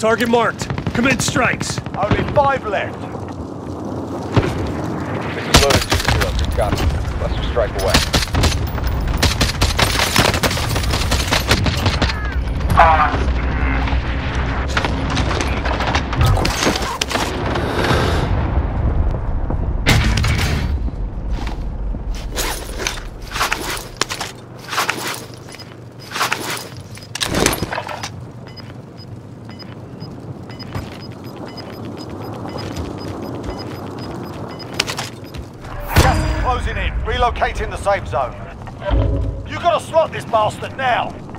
Target marked. Commence strikes. Only 5 left. 6 is loaded, 2-0. Good copy. Cluster strike away. Gas is closing in. Relocating the safe zone. You gotta slot this bastard now.